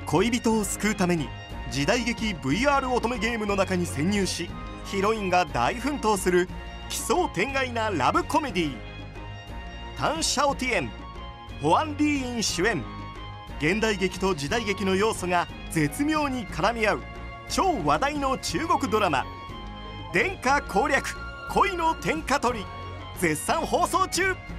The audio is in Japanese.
恋人を救うために時代劇 VR 乙女ゲームの中に潜入し、ヒロインが大奮闘する奇想天外なラブコメディー。タン・シャオティエン、ホアン・リーイン主演、現代劇と時代劇の要素が絶妙に絡み合う超話題の中国ドラマ「殿下攻略恋の天下取り」絶賛放送中。